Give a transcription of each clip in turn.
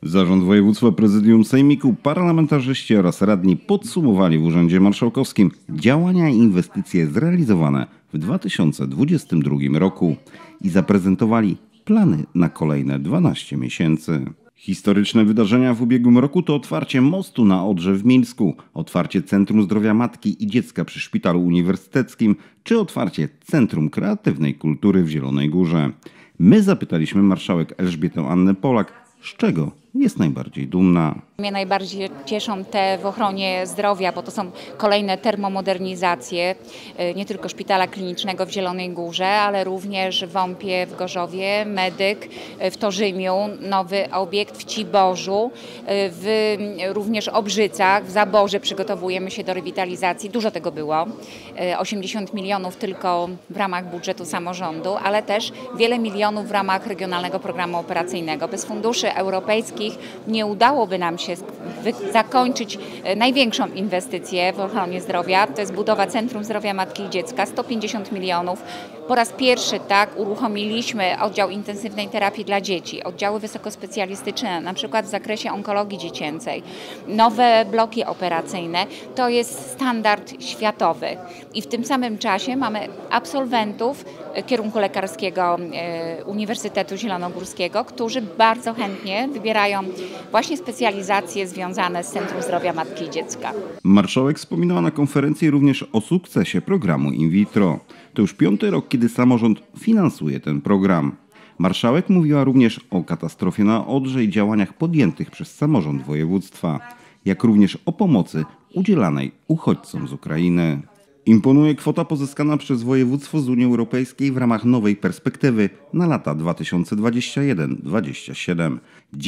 Zarząd Województwa, Prezydium Sejmiku, parlamentarzyści oraz radni podsumowali w Urzędzie Marszałkowskim działania i inwestycje zrealizowane w 2022 roku i zaprezentowali plany na kolejne 12 miesięcy. Historyczne wydarzenia w ubiegłym roku to otwarcie mostu na Odrze w Mińsku, otwarcie Centrum Zdrowia Matki i Dziecka przy Szpitalu Uniwersyteckim czy otwarcie Centrum Kreatywnej Kultury w Zielonej Górze. My zapytaliśmy marszałek Elżbietę Annę Polak, z czego jest najbardziej dumna. Mnie najbardziej cieszą te w ochronie zdrowia, bo to są kolejne termomodernizacje, nie tylko Szpitala Klinicznego w Zielonej Górze, ale również w WOMP-ie w Gorzowie, Medyk w Torzymiu, nowy obiekt w Ciborzu, również Obrzycach, w Zaborze przygotowujemy się do rewitalizacji. Dużo tego było, 80 milionów tylko w ramach budżetu samorządu, ale też wiele milionów w ramach Regionalnego Programu Operacyjnego. Bez funduszy europejskich nie udałoby nam się zakończyć największą inwestycję w ochronie zdrowia. To jest budowa Centrum Zdrowia Matki i Dziecka, 150 milionów. Po raz pierwszy uruchomiliśmy oddział intensywnej terapii dla dzieci, oddziały wysokospecjalistyczne, na przykład w zakresie onkologii dziecięcej, nowe bloki operacyjne. To jest standard światowy i w tym samym czasie mamy absolwentów kierunku lekarskiego Uniwersytetu Zielonogórskiego, którzy bardzo chętnie wybierają właśnie specjalizacje związane z Centrum Zdrowia Matki i Dziecka. Marszałek wspominała na konferencji również o sukcesie programu in vitro. To już 5. rok, kiedy samorząd finansuje ten program. Marszałek mówiła również o katastrofie na Odrze i działaniach podjętych przez samorząd województwa, jak również o pomocy udzielanej uchodźcom z Ukrainy. Imponuje kwota pozyskana przez województwo z Unii Europejskiej w ramach nowej perspektywy na lata 2021-2027.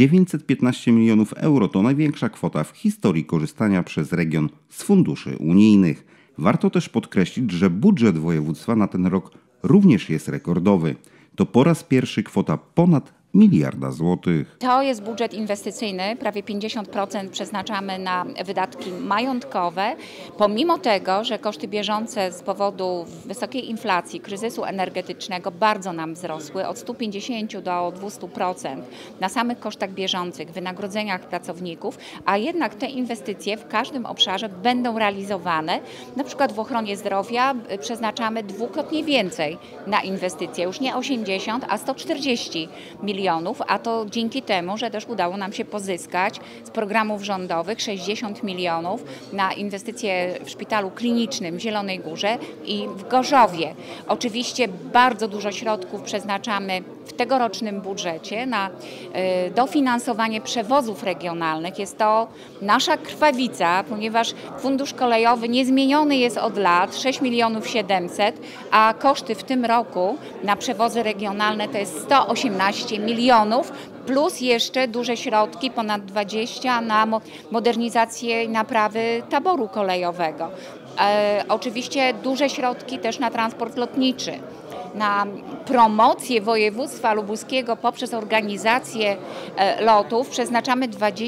915 milionów euro to największa kwota w historii korzystania przez region z funduszy unijnych. Warto też podkreślić, że budżet województwa na ten rok również jest rekordowy. To po raz pierwszy kwota ponad 1 miliarda złotych. To jest budżet inwestycyjny, prawie 50% przeznaczamy na wydatki majątkowe, pomimo tego, że koszty bieżące z powodu wysokiej inflacji, kryzysu energetycznego bardzo nam wzrosły, od 150 do 200% na samych kosztach bieżących, wynagrodzeniach pracowników, a jednak te inwestycje w każdym obszarze będą realizowane. Na przykład w ochronie zdrowia przeznaczamy dwukrotnie więcej na inwestycje, już nie 80, a 140 milionów, a to dzięki temu, że też udało nam się pozyskać z programów rządowych 60 milionów na inwestycje w Szpitalu Klinicznym w Zielonej Górze i w Gorzowie. Oczywiście bardzo dużo środków przeznaczamy w tegorocznym budżecie na dofinansowanie przewozów regionalnych. Jest to nasza krwawica, ponieważ fundusz kolejowy niezmieniony jest od lat, 6 milionów 700, a koszty w tym roku na przewozy regionalne to jest 118 milionów, plus jeszcze duże środki, ponad 20 na modernizację i naprawy taboru kolejowego. Oczywiście duże środki też na transport lotniczy, na promocję województwa lubuskiego poprzez organizację lotów przeznaczamy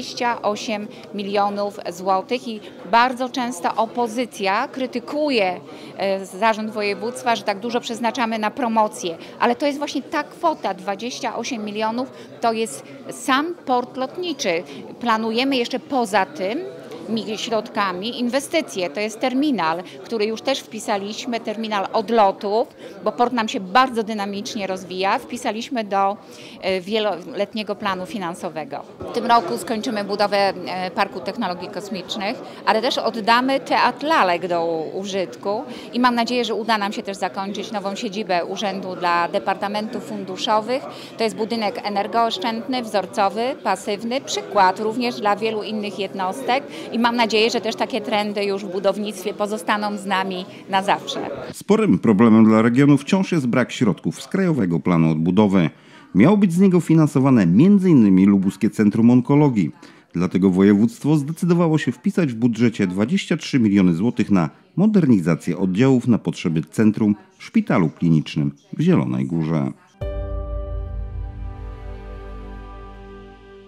28 milionów złotych i bardzo często opozycja krytykuje zarząd województwa, że tak dużo przeznaczamy na promocję, ale to jest właśnie ta kwota 28 milionów, to jest sam port lotniczy. Planujemy jeszcze poza tym środkami inwestycje. To jest terminal, który już też wpisaliśmy, terminal odlotów, bo port nam się bardzo dynamicznie rozwija. Wpisaliśmy do wieloletniego planu finansowego. W tym roku skończymy budowę Parku Technologii Kosmicznych, ale też oddamy Teatr Lalek do użytku i mam nadzieję, że uda nam się też zakończyć nową siedzibę Urzędu dla Departamentów Funduszowych. To jest budynek energooszczędny, wzorcowy, pasywny, przykład również dla wielu innych jednostek. I mam nadzieję, że też takie trendy już w budownictwie pozostaną z nami na zawsze. Sporym problemem dla regionu wciąż jest brak środków z Krajowego Planu Odbudowy. Miało być z niego finansowane m.in. Lubuskie Centrum Onkologii. Dlatego województwo zdecydowało się wpisać w budżecie 23 miliony złotych na modernizację oddziałów na potrzeby centrum w Szpitalu Klinicznym w Zielonej Górze.